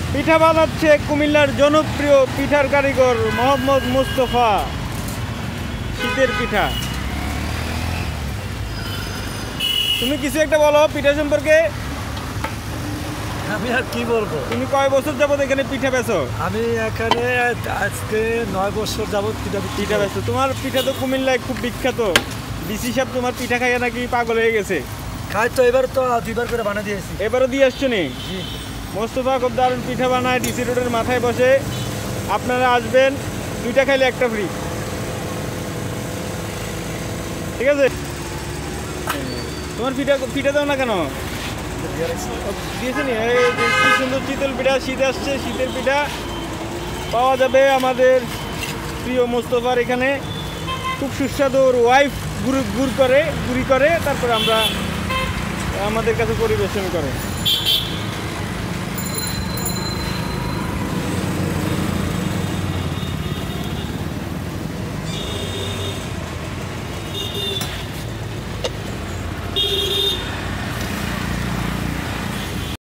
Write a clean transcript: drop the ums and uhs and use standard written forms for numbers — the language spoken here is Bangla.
পিঠা বানাচ্ছে কুমিল্লার জনপ্রিয় পিঠার কারিগর মোহাম্মদ মুস্তফা। শীতের পিঠা। তুমি কিছু একটা বলো পিঠা সম্পর্কে। আমি আর কি বলবো। তুমি কয় বছর যাবত এখানে পিঠা বেচো? আমি এখানে আজকে 9 বছর যাবত পিঠা বেচো। তোমার পিঠা তো কুমিল্লায় খুব বিখ্যাত। ডিসি সাহেব তোমার পিঠা খাইয়া নাকি পাগল হয়ে গেছে। খাই তো, এবার তো 2বার করে বানিয়ে দিয়েছি। এবারও দিয়ে আসছো নি? মোস্তফা খুব দারুণ পিঠা বানায়, ডিসি রোডের মাথায় বসে। আপনারা আসবেন, 2টা খাইলে 1টা ফ্রি। ঠিক আছে, তোমার পিঠা দাও না কেন? দিয়েছে নি? কি সুন্দর চিতল পিঠা। শীত আসছে, শীতের পিঠা পাওয়া যাবে আমাদের প্রিয় মোস্তফার এখানে। খুব সুস্বাদু। ওর ওয়াইফ গুড়ি করে তারপরে আমরা আমাদের কাছে পরিবেশন করে।